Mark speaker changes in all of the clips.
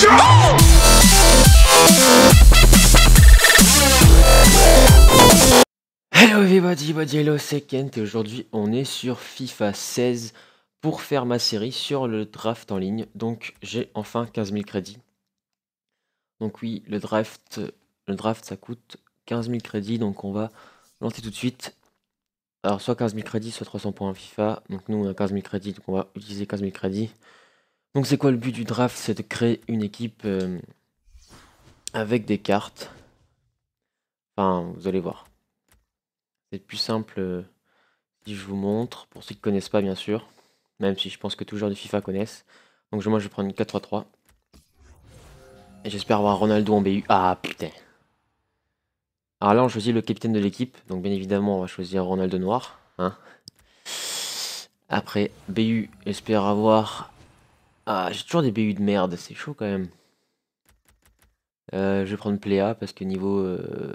Speaker 1: Hello everybody, hello c'est Kent et aujourd'hui on est sur FIFA 16 pour faire ma série sur le draft en ligne. Donc j'ai enfin 15 000 crédits. Donc oui, le draft ça coûte 15 000 crédits, donc on va lancer tout de suite. Alors soit 15 000 crédits, soit 300 points FIFA. Donc nous on a 15 000 crédits, donc on va utiliser 15 000 crédits. Donc c'est quoi le but du draft? C'est de créer une équipe avec des cartes. Enfin, vous allez voir. C'est plus simple si je vous montre, pour ceux qui ne connaissent pas bien sûr, même si je pense que tous les joueurs de FIFA connaissent. Donc moi je vais prendre une 4-3-3. Et j'espère avoir Ronaldo en BU. Ah putain. Alors là on choisit le capitaine de l'équipe, donc bien évidemment on va choisir Ronaldo noir. Hein. Après, BU, j'espère avoir... Ah, j'ai toujours des BU de merde, c'est chaud quand même. Je vais prendre Pléa parce que niveau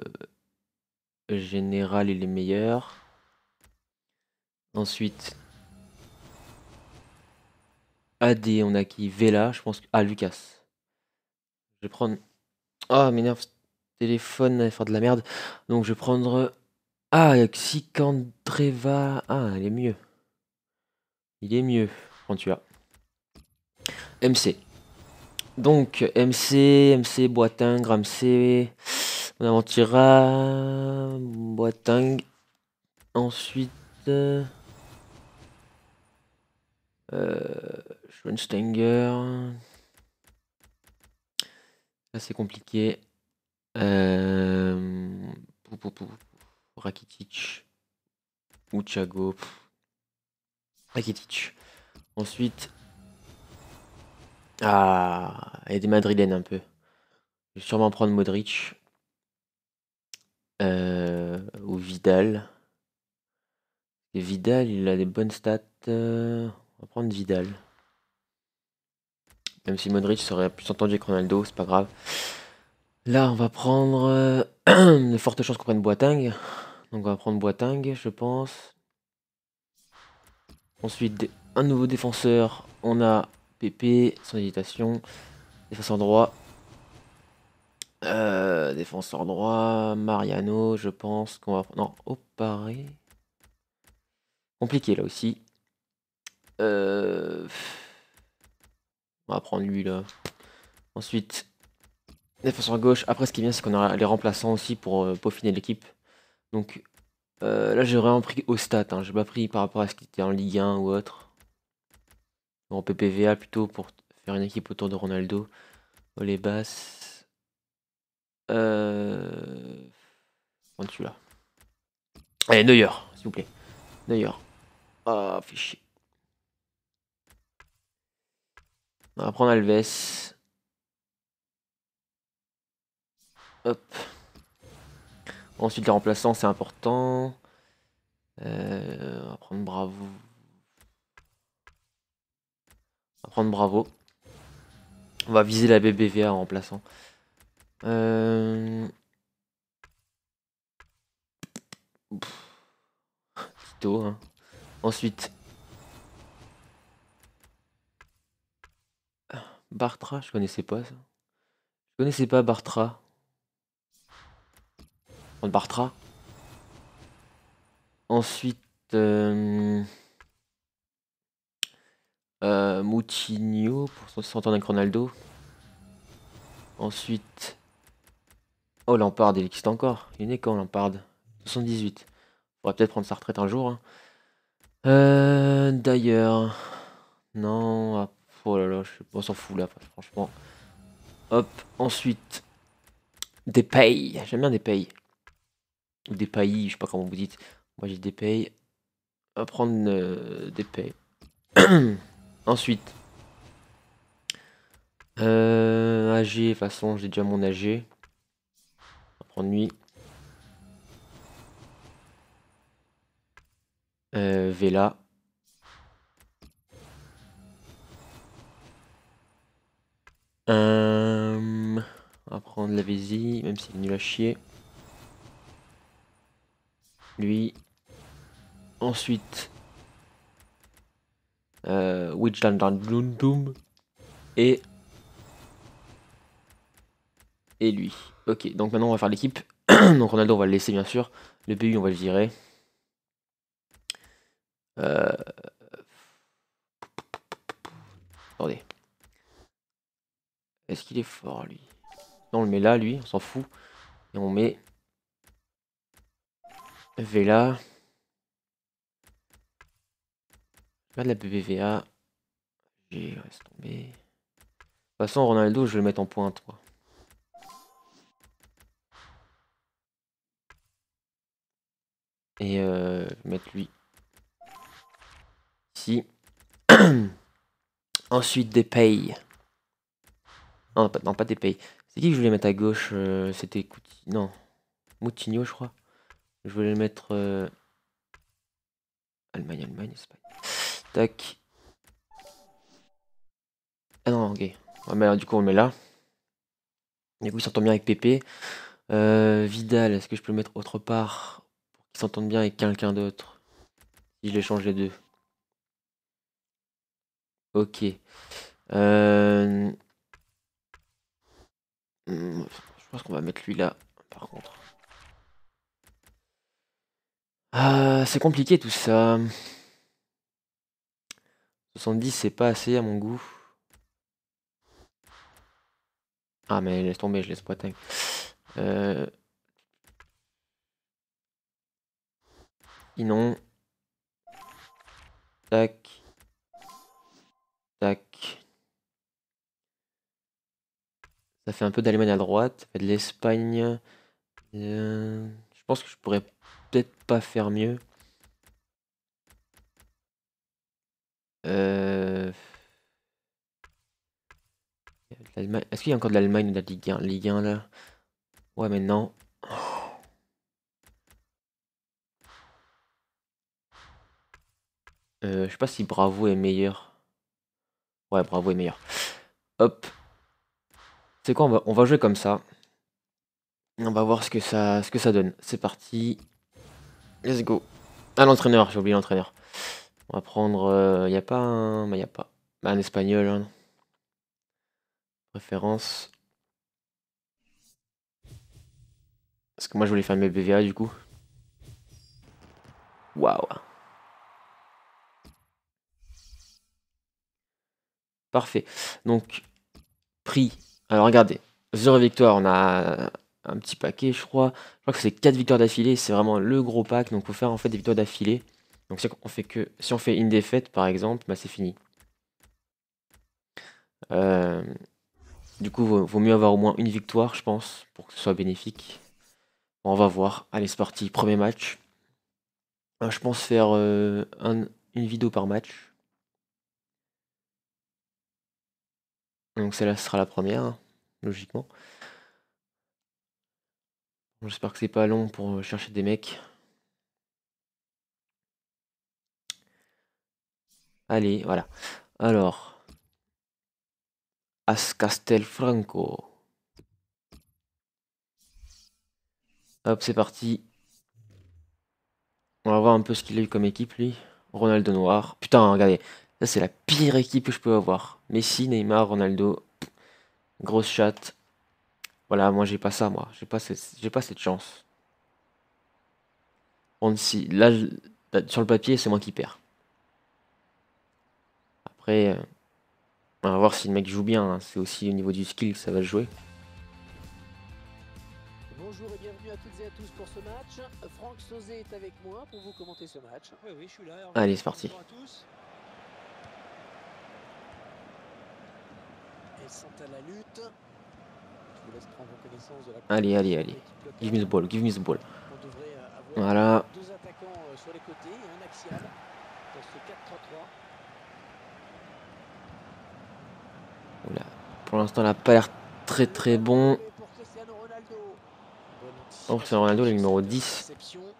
Speaker 1: général il est meilleur. Ensuite, AD, on a qui? Vela, je pense que... Ah, Lucas. Je vais prendre... Ah, m'énerve ce téléphone, à faire de la merde. Donc je vais prendre... Ah, Xicandreva... Ah, il est mieux. Il est mieux, quand tu as. MC. Donc, MC, Boateng, Ramsey... On aventira... Boateng... Ensuite... Schweinsteiger... Là, c'est compliqué. Rakitic ou Thiago. Rakitic. Ensuite, il y a des Madrilènes un peu. Je vais sûrement prendre Modric ou Vidal. Et Vidal, il a des bonnes stats. On va prendre Vidal. Même si Modric serait plus entendu avec Ronaldo, c'est pas grave. Là, on va prendre de fortes chances qu'on prenne Boateng. Donc on va prendre Boateng, je pense. Ensuite, un nouveau défenseur. On a Pépé, sans hésitation. Défenseur droit. Défenseur droit. Mariano, je pense qu'on va... Non, Opare. Compliqué là aussi. On va prendre lui là. Ensuite, défenseur gauche. Après, ce qui est bien, c'est qu'on a les remplaçants aussi pour peaufiner l'équipe. Donc là, j'ai vraiment pris au stats. Hein. J'ai pas pris par rapport à ce qui était en Ligue 1 ou autre. En PPVA plutôt pour faire une équipe autour de Ronaldo. Les basses. Prends celui-là. Allez, Neuer, s'il vous plaît. Neuer. Ah, fait chier. On va prendre Alves. Hop. Ensuite, les remplaçants, c'est important. On va prendre Bravo. On va prendre Bravo. On va viser la BBVA en remplaçant. Tito, hein. Ensuite, Bartra, je connaissais pas ça. Je connaissais pas Bartra. On prend Bartra. Ensuite, Moutinho pour s'entendre avec Ronaldo. Ensuite, oh Lampard, il existe encore. Il est né quand Lampard? 78. Faudrait peut-être prendre sa retraite un jour. Hein. D'ailleurs, non. Ah, oh là là, on s'en fout là, franchement. Hop, ensuite, Depay. J'aime bien Depay. Ou Depay, je sais pas comment vous dites. Moi j'ai Depay. On va prendre Depay. Ensuite, AG, de toute façon, j'ai déjà mon AG. On va prendre lui. Vela. On va prendre la Vézi, même s'il est nul à chier. Lui. Ensuite, Wijnaldum. Et et lui. Ok, donc maintenant on va faire l'équipe. Donc Ronaldo, on va le laisser bien sûr. Le BU, on va le virer. Euh, Attendez. Est-ce qu'il est fort, lui? Non, on le met là, lui, on s'en fout. Et on met Vela. Pas de la BBVA. Laisse tomber. De toute façon, Ronaldo, je vais le mettre en pointe, quoi. Et mettre lui ici. Ensuite, des payes. Non, pas des payes. C'est qui que je voulais mettre à gauche? C'était Non, Moutinho, je crois. Je voulais le mettre Allemagne, Espagne. Tac. Ah non, ok. Ouais, mais alors, du coup, on le met là. Du coup, il s'entend bien avec Pépé. Vidal, est-ce que je peux le mettre autre part pour qu'il s'entende bien avec quelqu'un d'autre? Si je les change les deux. Ok. Je pense qu'on va mettre lui là, par contre. Ah, c'est compliqué tout ça. 70, c'est pas assez à mon goût. Ah, mais laisse tomber, je laisse Boateng. Sinon. Tac. Tac. Ça fait un peu d'Allemagne à droite. Ça fait de l'Espagne. Je pense que je pourrais peut-être pas faire mieux. Est-ce qu'il y a encore de l'Allemagne ou de la Ligue 1? Ligue 1 là. Ouais, mais non. Je sais pas si Bravo est meilleur. Ouais, Bravo est meilleur. Hop. C'est quoi, on va jouer comme ça. On va voir ce que ça donne. C'est parti. Let's go. Ah, l'entraîneur, j'ai oublié l'entraîneur. On va prendre. Y a pas un. Bah, y a pas. Bah, un espagnol, hein. Préférence. Parce que moi, je voulais faire mes BVA du coup. Waouh. Parfait. Donc, prix. Alors, regardez. 0 victoire, on a un petit paquet, je crois. Je crois que c'est 4 victoires d'affilée. C'est vraiment le gros pack. Donc, il faut faire en fait des victoires d'affilée. Donc, si on fait une défaite, par exemple, bah, c'est fini. Euh, du coup, vaut mieux avoir au moins une victoire, je pense, pour que ce soit bénéfique. Bon, on va voir. Allez, c'est parti. Premier match. Je pense faire une vidéo par match. Donc, celle-là sera la première, hein, logiquement. J'espère que c'est pas long pour chercher des mecs. Allez, voilà. Alors, As Castelfranco. Hop, c'est parti. On va voir un peu ce qu'il a eu comme équipe, lui. Ronaldo noir. Putain, regardez. Ça, c'est la pire équipe que je peux avoir. Messi, Neymar, Ronaldo. Grosse chatte. Voilà, moi, j'ai pas ça, moi. J'ai pas cette chance. Bon, si, là, sur le papier, c'est moi qui perds. Après, on va voir si le mec joue bien, hein. C'est aussi au niveau du skill que ça va se jouer.
Speaker 2: Bonjour et bienvenue à toutes et à tous pour ce match. Franck Sauzet est avec moi pour vous commenter ce match.
Speaker 3: Oui, je suis là.
Speaker 1: Allez, c'est parti.
Speaker 3: Bonjour à tous.
Speaker 2: Elles sont à la lutte. Je vous laisse prendre connaissance de la
Speaker 1: Allez. Give me the ball, give me the ball.
Speaker 2: On devrait avoir
Speaker 1: Voilà.
Speaker 2: deux attaquants sur les côtés et un axial dans ce 4-3-3.
Speaker 1: Oula. Pour l'instant, elle n'a pas l'air très bon.
Speaker 2: Pour Cristiano Ronaldo.
Speaker 1: Oh, Cristiano Ronaldo, le numéro 10.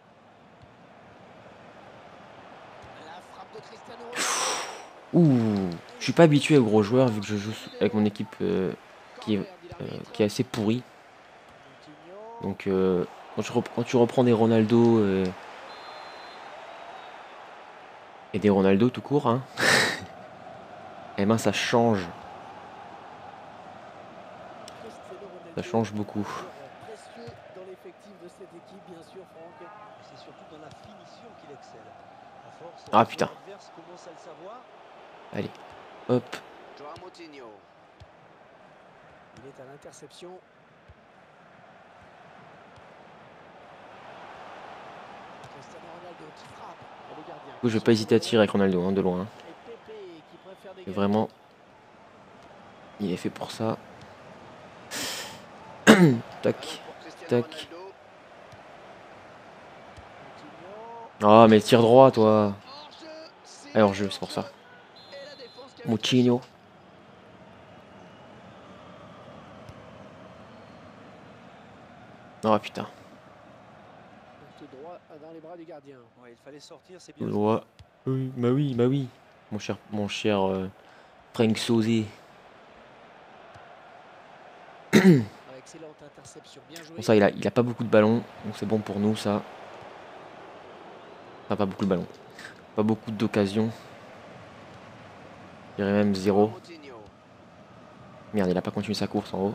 Speaker 2: La frappe de Cristiano Ronaldo.
Speaker 1: Ouh, je suis pas habitué aux gros joueurs vu que je joue avec mon équipe qui est assez pourrie. Donc quand tu reprends des Ronaldo et des Ronaldo tout court, hein, et ben ça change. Ça change beaucoup.
Speaker 2: Précieux dans l'effectif de cette équipe, bien sûr, Franck.
Speaker 3: C'est surtout dans la finition qu'il excelle. À force,
Speaker 1: Ah
Speaker 3: son
Speaker 1: putain.
Speaker 3: adverse commence à le savoir.
Speaker 1: Allez. Hop.
Speaker 2: Joao Moutinho. Il est à l'interception. Cristiano Ronaldo qui frappe. Et le gardien.
Speaker 1: Du coup, je vais pas hésiter à tirer avec Ronaldo, hein, de loin.
Speaker 2: Et Pepe qui préfère
Speaker 1: Et
Speaker 2: dégager.
Speaker 1: vraiment, il est fait pour ça. Tac. Tac. Ah, mais tire droit, toi. Allez, hors jeu, c'est pour ça. Moutinho. Oh putain.
Speaker 2: Tout droit dans les bras du gardien.
Speaker 3: Ouais, il fallait sortir, c'est bien.
Speaker 1: Tout droit. Oui, bah oui, bah oui. Mon cher Franck Sauzé.
Speaker 2: Excellente interception, bien joué.
Speaker 1: Bon, ça, il a pas beaucoup de ballons, donc c'est bon pour nous, ça. Enfin, pas beaucoup de ballons. Pas beaucoup d'occasions. Je dirais même 0. Merde, il a pas continué sa course en haut.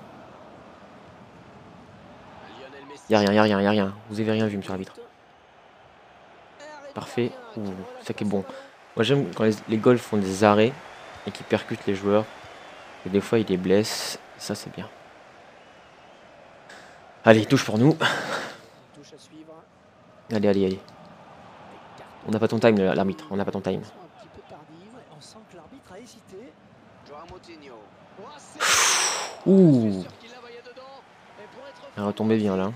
Speaker 1: Y'a rien, y'a rien, y'a rien. Vous avez rien vu, monsieur l'arbitre. Parfait. Ouh, ça qui est bon. Moi, j'aime quand les goals font des arrêts et qui percutent les joueurs. Et des fois, ils les blessent. Ça, c'est bien. Allez, touche pour nous.
Speaker 2: Touche à suivre.
Speaker 1: Allez, allez, allez. On n'a pas ton time, l'arbitre. On n'a pas ton time.
Speaker 2: Un petit peu tardive. On sent que l'arbitre a hésité.
Speaker 1: Ouh. Elle retombait bien là.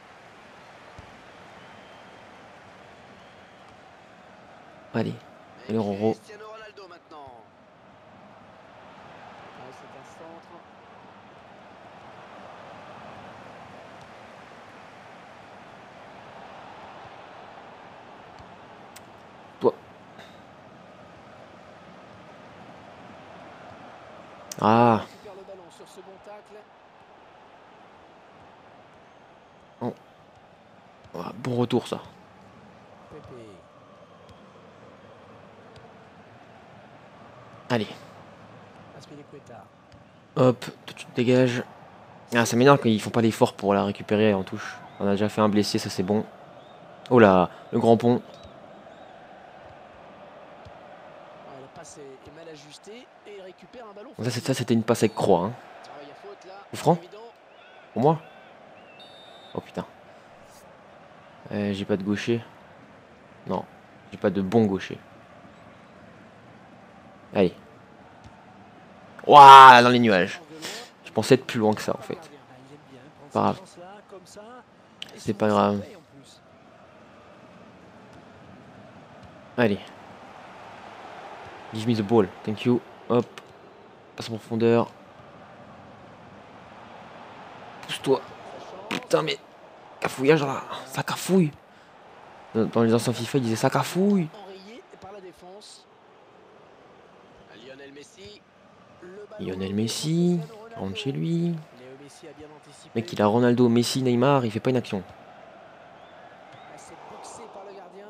Speaker 1: Allez. Allez, Roro.
Speaker 2: C'est un centre.
Speaker 1: Toi. Ah.
Speaker 2: Récupère le ballon sur ce bon tacle.
Speaker 1: Oh. Ah, bon retour ça.
Speaker 2: Pepe.
Speaker 1: Allez.
Speaker 2: Aspilicueta.
Speaker 1: Hop. Tout de suite dégage. Ah, ça m'énerve quand ils font pas l'effort pour la récupérer en touche. On a déjà fait un blessé, ça c'est bon. Oh là. Le grand pont.
Speaker 2: La passe est mal ajustée et il récupère un ballon.
Speaker 1: Ça c'était une passe avec croix. Hein. Coup franc. Pour moi. Oh putain. J'ai pas de gaucher. Non. J'ai pas de bon gaucher. Allez. Waouh, dans les nuages. Je pensais être plus loin que ça en fait. Pas grave. C'est pas grave. Allez. Give me the ball. Thank you. Hop. Passe en profondeur. Pousse-toi. Putain mais. Cafouillage là. Ça cafouille. Dans les anciens FIFA, ils disaient ça cafouille.
Speaker 2: Enrayé par la défense.
Speaker 1: Lionel Messi. Rentre chez lui. Mec, il a Ronaldo, Messi, Neymar. Il fait pas une action.
Speaker 2: C'est boxé par le gardien.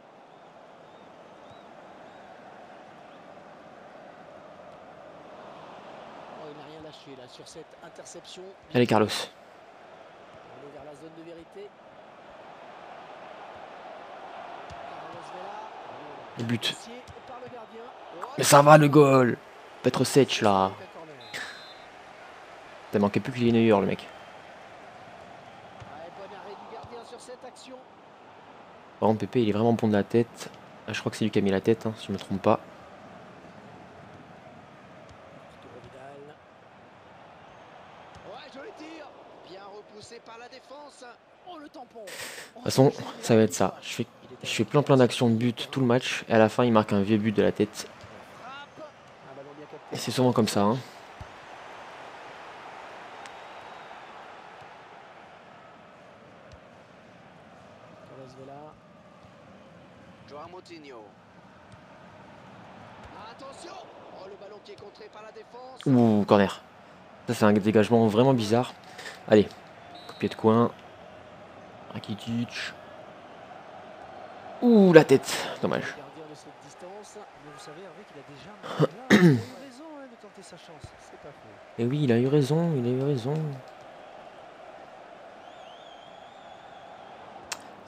Speaker 2: Oh, il n'a rien lâché là sur cette interception.
Speaker 1: Allez, Carlos.
Speaker 2: On est vers la zone de vérité.
Speaker 1: Le but.
Speaker 2: Par le gardien.
Speaker 1: Mais ça va le goal. Petre Sech là. T'as manqué plus qu'il ait Neuer le mec.
Speaker 2: Bon arrêt du gardien sur cette action.
Speaker 1: Par contre, Pépé il est vraiment bon de la tête. Ah, je crois que c'est lui qui a mis la tête, hein, si je me trompe pas. De toute façon, ça va être ça. Je fais plein d'actions de but tout le match. Et à la fin, il marque un vieux but de la tête. Et c'est souvent comme ça. Hein. Ouh, corner. Ça, c'est un dégagement vraiment bizarre. Allez, copier de coin. Rakitic. Ouh, la tête. Dommage. Et oui, il a eu raison, il a eu raison.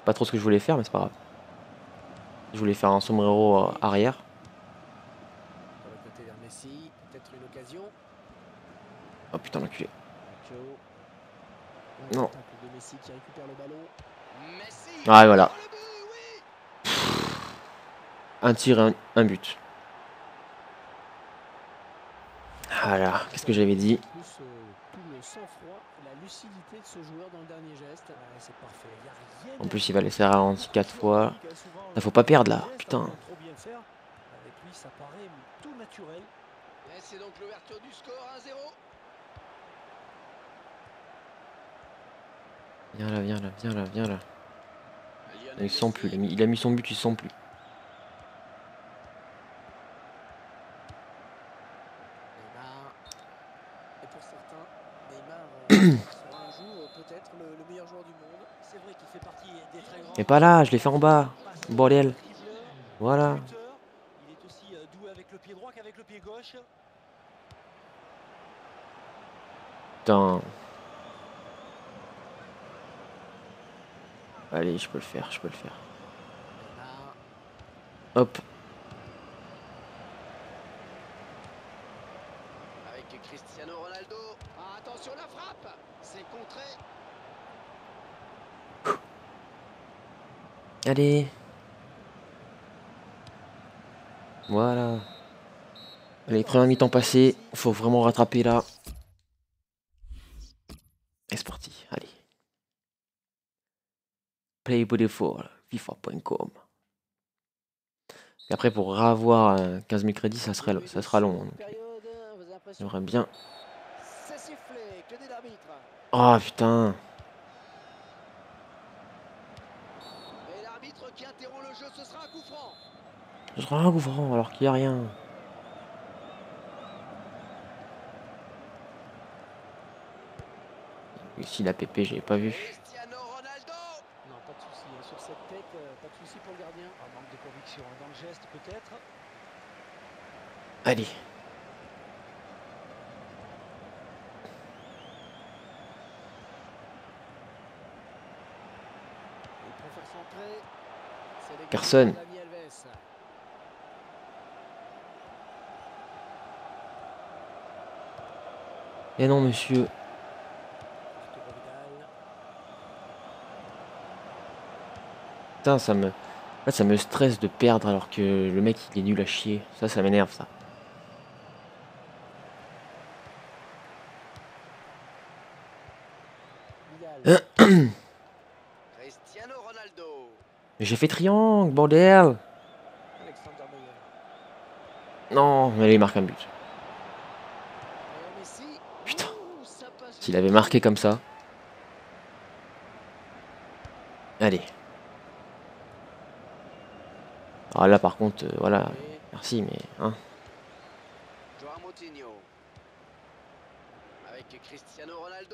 Speaker 1: pas trop ce que je voulais faire, mais c'est pas grave. Je voulais faire un sombrero arrière.
Speaker 2: Sur le côté vers Messi, peut-être une occasion.
Speaker 1: Oh putain, l'enculé.
Speaker 2: Nacho.
Speaker 1: Non.
Speaker 2: Tacle de Messi qui récupère le ballon. Messi.
Speaker 1: Ah, voilà.
Speaker 2: Oh, le but, oui.
Speaker 1: Un tir et un but. Voilà, qu'est-ce que j'avais dit?
Speaker 2: Plus tout le sang-froid, la lucidité de ce joueur dans le dernier geste. Ouais, c'est parfait. Y a rien
Speaker 1: En
Speaker 2: à
Speaker 1: plus, il
Speaker 2: dire.
Speaker 1: va laisser ralenti 4 fois.
Speaker 3: Souvent,
Speaker 1: Là, faut pas perdre, là.
Speaker 3: le geste,
Speaker 1: Putain.
Speaker 3: avant de trop bien faire. Avec lui, ça paraît tout naturel.
Speaker 2: Et c'est donc l'ouverture du score 1-0.
Speaker 1: Viens là, viens là, viens là, viens là.
Speaker 2: Lionel
Speaker 1: Il sent plus.
Speaker 2: Messi.
Speaker 1: Il a mis son but, il sent plus.
Speaker 2: Neymar. Et pour certains, Neymar sera un jour peut-être le meilleur joueur du monde.
Speaker 3: C'est vrai qu'il fait partie des très grands.
Speaker 1: Mais pas là, je l'ai fait en bas.
Speaker 3: Passeur,
Speaker 1: Bordel.
Speaker 3: dribbleur,
Speaker 1: Voilà.
Speaker 3: buteur. Il est aussi doué avec le pied droit qu'avec le pied gauche.
Speaker 1: Putain. Allez, je peux le faire, je peux le faire.
Speaker 2: Neymar.
Speaker 1: Hop.
Speaker 2: Avec Cristiano Ronaldo. Ah, attention la frappe. C'est contré.
Speaker 1: Allez. Voilà. Allez, première mi-temps passée. Faut vraiment rattraper là. Et c'est parti, allez. Play Beautiful, FIFA.com. Et après, pour avoir 15 000 crédits, ça sera long. Donc, j'aimerais bien.
Speaker 2: C'est sifflé, que dit l'arbitre.
Speaker 1: Oh putain.
Speaker 2: Et l'arbitre qui interrompt le jeu, ce sera un coup franc.
Speaker 1: Ce sera un coup franc alors qu'il n'y a rien. Ici, la PP, j'ai pas vu.
Speaker 2: Cristiano Ronaldo. Non, pas de souci hein, sur cette tête, pas de souci pour le gardien.
Speaker 3: Un manque de conviction dans le geste peut-être.
Speaker 1: Allez.
Speaker 2: Il préfère centrer. C'est les
Speaker 1: Personne.
Speaker 2: gars de Dani Alves.
Speaker 1: Eh non, monsieur.
Speaker 2: Arturo Vidal.
Speaker 1: Putain, ça me. En fait, ça me stresse de perdre alors que le mec il est nul à chier. Ça m'énerve ça.
Speaker 2: Vidal. Cristiano Ronaldo.
Speaker 1: Mais j'ai fait triangle, bordel.
Speaker 2: Alexander Meyer.
Speaker 1: Non, mais il marque un but.
Speaker 2: Et Messi.
Speaker 1: Putain.
Speaker 2: Ouh, ça passe
Speaker 1: S'il avait marqué comme ça. Allez. Alors là par contre, voilà.
Speaker 2: Et
Speaker 1: Merci, mais. Hein.
Speaker 2: Joao Moutinho. Avec Cristiano Ronaldo.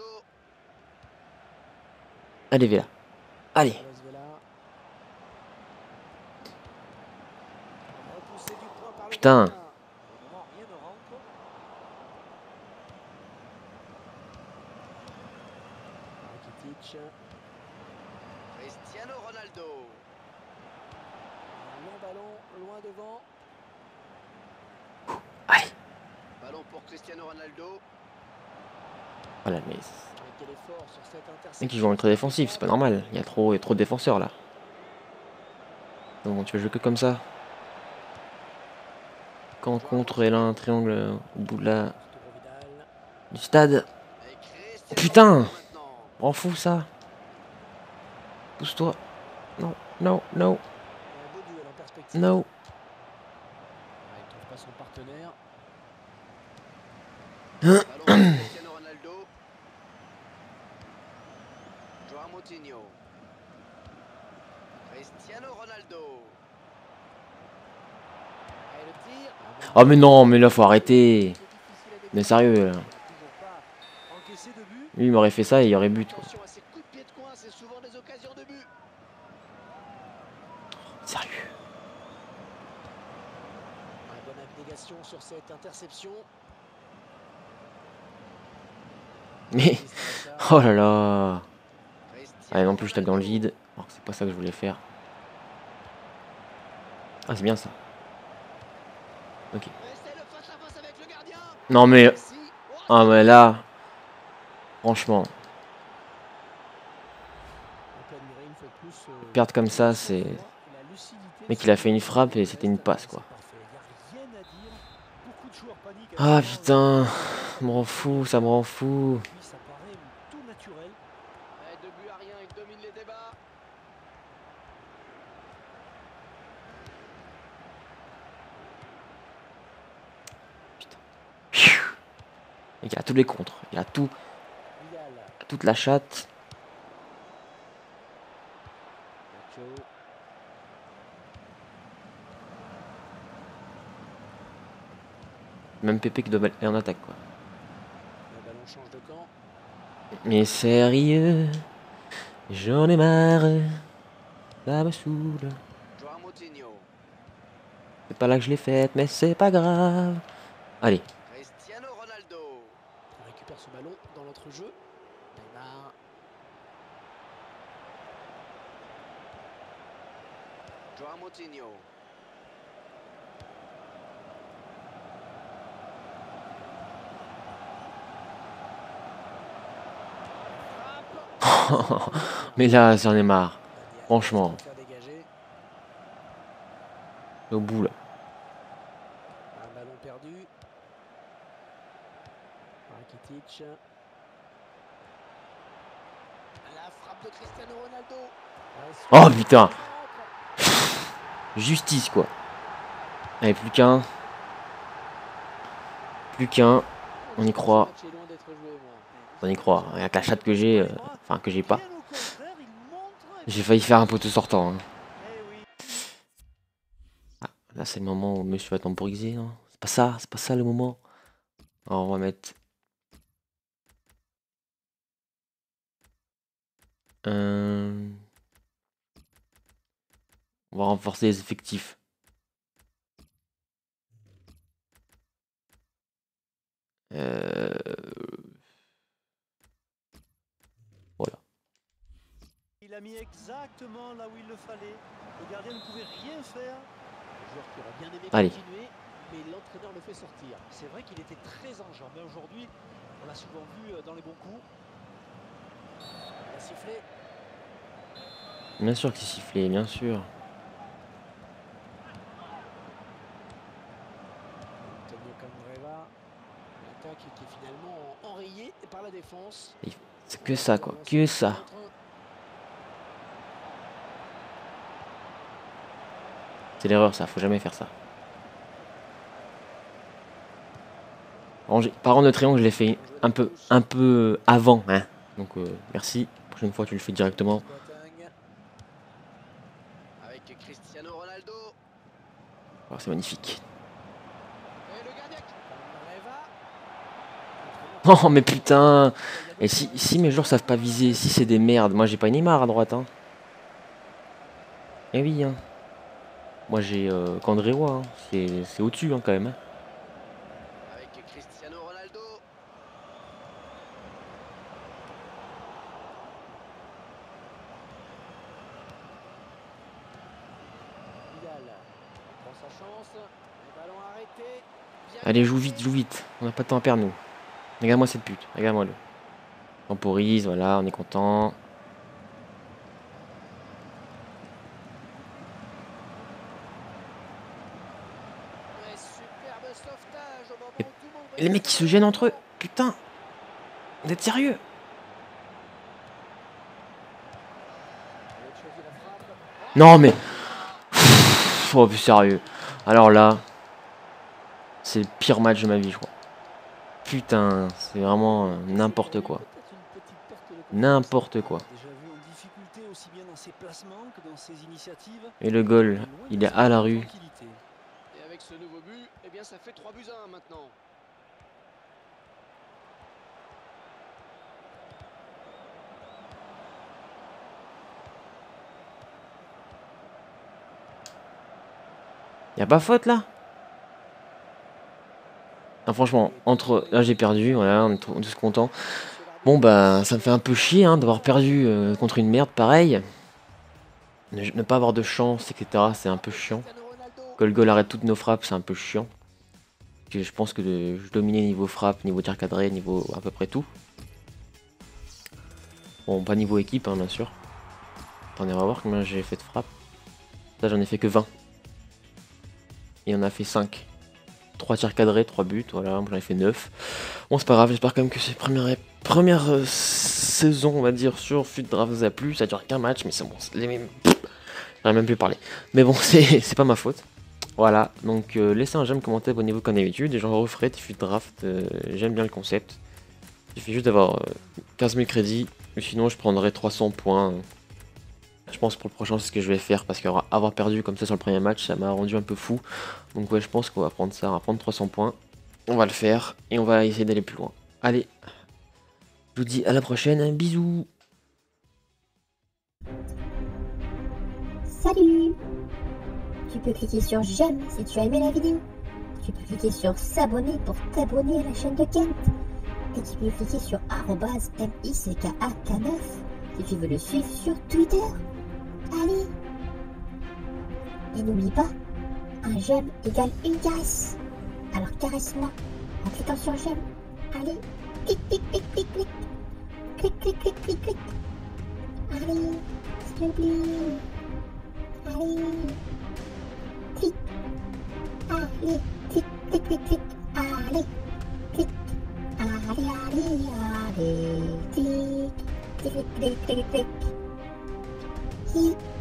Speaker 1: Allez, Vela. Allez.
Speaker 2: Carlos Vela. Repoussé du point par le
Speaker 1: Putain.
Speaker 2: gardien.
Speaker 3: Au moment, rien ne rentre.
Speaker 2: Rakitic. Cristiano Ronaldo. Un long ballon, loin devant.
Speaker 1: Allez.
Speaker 2: Ballon pour Cristiano Ronaldo.
Speaker 1: Voilà, mais.
Speaker 2: Quel effort sur cette
Speaker 1: Les
Speaker 2: interception.
Speaker 1: mecs qui jouent ultra défensif, c'est pas normal. Il y a trop de défenseurs là. Donc tu vas jouer que comme ça. Quand contre et là un triangle au bout de la,
Speaker 2: Arturo Vidal.
Speaker 1: du stade.
Speaker 2: Et Cristiano
Speaker 1: Putain.
Speaker 2: Ronaldo maintenant.
Speaker 1: Rends fou ça. Pousse-toi. Non, non, non,
Speaker 2: Un beau duel en perspective.
Speaker 1: non.
Speaker 2: Ah, il trouve pas son partenaire.
Speaker 1: Hein.
Speaker 2: Ballon pour Cristiano Ronaldo. Joao Moutinho. Cristiano Ronaldo. Et le tir.
Speaker 1: Oh mais non, mais là faut arrêter. Mais sérieux là.
Speaker 2: Toujours pas
Speaker 3: Encaissé de but.
Speaker 1: Lui il m'aurait fait ça et il y aurait but quoi.
Speaker 2: attention à ces coups de pied de coin, c'est souvent des occasions de but.
Speaker 1: Sérieux.
Speaker 2: Une bonne abnégation sur cette interception.
Speaker 1: Mais. Oh là là. Allez non plus je tape dans le vide. Alors que c'est pas ça que je voulais faire. Ah, c'est bien ça. Ok. Non mais... Ah mais là... Franchement... Perdre comme ça, c'est... Mec, il a fait une frappe et c'était une passe, quoi. Ah putain... Ça me rend fou, ça me rend fou. Il y a tous les contres, il y a tout, toute la chatte. Même Pépé qui doit aller en attaque, quoi. Mais sérieux, j'en ai marre, ça me saoule. C'est pas là que je l'ai faite, mais c'est pas grave. Allez.
Speaker 2: Cristiano Ronaldo. On récupère ce ballon dans l'entrejeu. Neymar. Joao Moutinho.
Speaker 1: Mais là, j'en ai marre. Franchement. Au bout là.
Speaker 2: Un ballon perdu. Rakitic. La frappe de Cristiano Ronaldo.
Speaker 1: Oh putain. Justice quoi. Allez, plus qu'un. Plus qu'un. On y croit. On y croit. Avec la chatte que j'ai. Enfin, que j'ai pas. J'ai failli faire un poteau sortant. Hein. Ah, là, c'est le moment où monsieur va temporiser. Hein. C'est pas ça le moment. Alors, on va mettre. On va renforcer les effectifs. Voilà.
Speaker 3: Il a mis exactement là où il le fallait. Le gardien ne pouvait rien faire.
Speaker 2: Le joueur qui aurait bien aimé
Speaker 1: Allez.
Speaker 2: continuer, mais l'entraîneur le fait sortir.
Speaker 3: C'est vrai qu'il était très enjambé aujourd'hui. On l'a souvent vu dans les bons coups.
Speaker 2: Il a sifflé.
Speaker 1: Bien sûr que c'est sifflé, bien sûr.
Speaker 2: Antonio Candreva. L'attaque qui est finalement enrayée par la défense.
Speaker 1: C'est que ça quoi, que ça. C'est l'erreur ça, faut jamais faire ça. Par contre le triangle je l'ai fait un peu avant. Hein. Donc merci. La prochaine fois tu le fais directement.
Speaker 2: Avec Cristiano Ronaldo.
Speaker 1: Oh, c'est magnifique.
Speaker 2: Et le gardien
Speaker 1: Oh mais putain. Et si mes joueurs savent pas viser, si c'est des merdes, moi j'ai pas Neymar à droite. Hein. Eh oui hein. Moi j'ai Candreva, hein. C'est au-dessus hein, quand même. Hein.
Speaker 2: avec Cristiano Ronaldo. Vidal prend sa chance. Le ballon arrêté.
Speaker 1: Allez, joue vite. On n'a pas de temps à perdre nous. Regarde-moi cette pute, regarde-moi le. Temporise, voilà, on est content. Et les mecs qui se gênent entre eux, putain. Vous êtes sérieux? Non mais... Oh plus sérieux. Alors là... C'est le pire match de ma vie je crois. Putain, c'est vraiment n'importe quoi. N'importe quoi. Et le goal, il est à la rue.
Speaker 2: Et avec ce nouveau but, eh bien ça fait 3-1 maintenant.
Speaker 1: Y a pas faute là? Ah, franchement, là j'ai perdu, voilà, on est tous contents. Bon bah ça me fait un peu chier hein, d'avoir perdu contre une merde pareille. Ne pas avoir de chance, etc. C'est un peu chiant. Que le goal arrête toutes nos frappes, c'est un peu chiant. Je pense que je dominais niveau frappe, niveau tir cadré, niveau à peu près tout. Bon, pas niveau équipe, hein, bien sûr. Attendez, on va voir combien j'ai fait de frappe. Là, j'en ai fait que 20. Et on a fait 5. 3 tirs cadrés, 3 buts, voilà, j'en ai fait 9. Bon, c'est pas grave, j'espère quand même que cette première saison, on va dire, sur FUT Draft vous a plu. Ça dure qu'un match, mais c'est bon, j'arrive même plus parler. Mais bon, c'est pas ma faute. Voilà, donc laissez un j'aime, commentez, abonnez-vous comme d'habitude, et j'en referai des FUT Draft, j'aime bien le concept. Il suffit juste d'avoir 15 000 crédits, ou sinon je prendrai 300 points. Je pense pour le prochain c'est ce que je vais faire, parce qu'avoir perdu comme ça sur le premier match, ça m'a rendu un peu fou. Donc ouais, je pense qu'on va prendre ça, on va prendre 300 points. On va le faire, et on va essayer d'aller plus loin. Allez, je vous dis à la prochaine, bisous.
Speaker 4: Salut! Tu peux cliquer sur j'aime si tu as aimé la vidéo. Tu peux cliquer sur s'abonner pour t'abonner à la chaîne de Kent. Et tu peux cliquer sur @MICKAK9 si tu veux le suivre sur Twitter. Allez! Et n'oublie pas, un j'aime égale une caresse. Alors caresse-moi en cliquant sur j'aime. Allez, clic, clic, clic, clic, clic. Clic, clic, clic, clic, clic. Allez, s'il te plaît. Allez. Clic. Allez, clic, clic, clic, clic. Allez, clic. Allez, allez, allez. Clic, clic, clic, clic, clic. Clic.